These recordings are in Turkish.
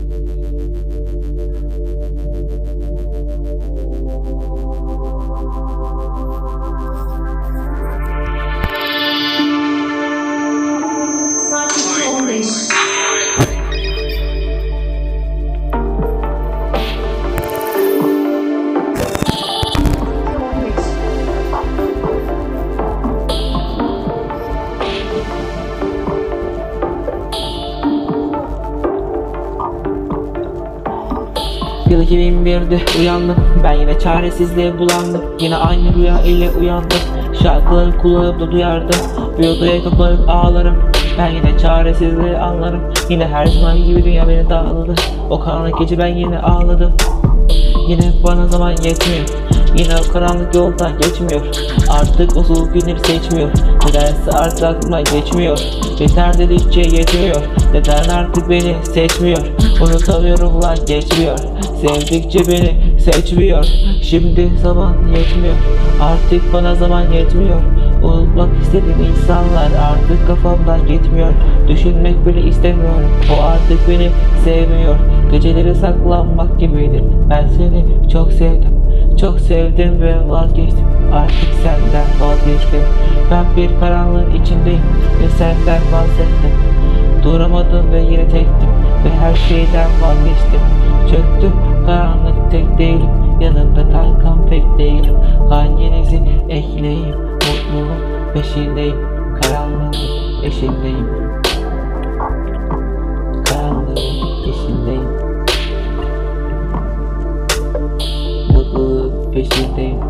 Yıl 2001'de uyandım, ben yine çaresizliğe bulandım. Yine aynı rüya ile uyandım, şarkıları kulağımda duyardım. Bir odaya kapanıp ağlarım, ben yine çaresizliği anlarım. Yine her zaman gibi dünya beni dağladı, o karanlık gece ben yine ağladım. Yine bana zaman yetmiyor, yine o karanlık yoldan geçmiyor. Artık o soğuk günleri seçmiyor, nedense artık aklıma geçmiyor. Yeter dedikçe yetmiyor, neden artık beni seçmiyor. Unutamıyorum lan geçmiyor, sevdikçe beni seçmiyor. Şimdi zaman yetmiyor, artık bana zaman yetmiyor. Unutmak istediğim insanlar artık kafamdan gitmiyor. Düşünmek bile istemiyorum, o artık beni sevmiyor. Geceleri saklanmak gibiydi, ben seni çok sevdim. Çok sevdim ve vazgeçtim, artık senden vazgeçtim. Ben bir karanlığın içindeyim ve senden bahsettim. Duramadım ve yine tektim ve her şeyden vazgeçtim. Çöktüm karanlık, tek değilim, yanımda kalkan pek değilim. Hanginizi ekleyeyim, mutluluğun peşindeyim. Karanlığın peşindeyim, karanlığın peşindeyim, mutluluğun peşindeyim.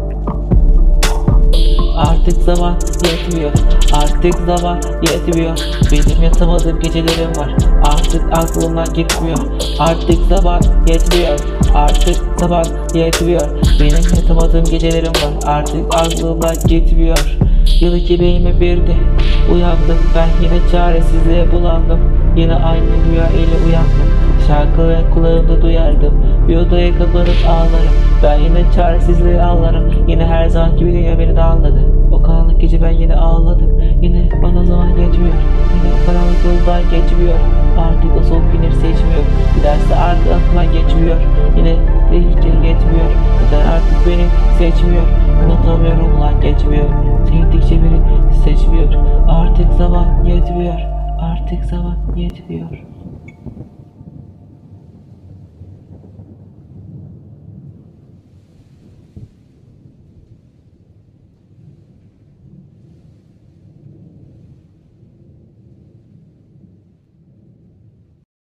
Artık zaman yetmiyor, artık zaman yetmiyor. Benim yatamadığım gecelerim var, artık aklımdan gitmiyor. Artık zaman yetmiyor, artık zaman yetmiyor. Benim yatamadığım gecelerim var, artık aklımdan gitmiyor. Yıl 2021'de uyandım, ben yine çaresizliğe bulandım. Yine aynı rüya ile uyandım, şarkıları kulağımda duyardım. Bir odaya kapanıp ağlarım, ben yine çaresizliği ağlarım. Yine her zaman gibi dünya beni dağladı, o karanlık gece ben yine ağladım. Yine bana zaman geçmiyor, yine o karanlık yoldan geçmiyor. Artık o soğuk günleri seçmiyor, giderse artık aklıma geçmiyor. Yine değişce yetmiyor, neden artık beni seçmiyor. Unutamıyorum lan geçmiyor, sevdikçe beni seçmiyor. Artık zaman yetmiyor, artık zaman yetmiyor.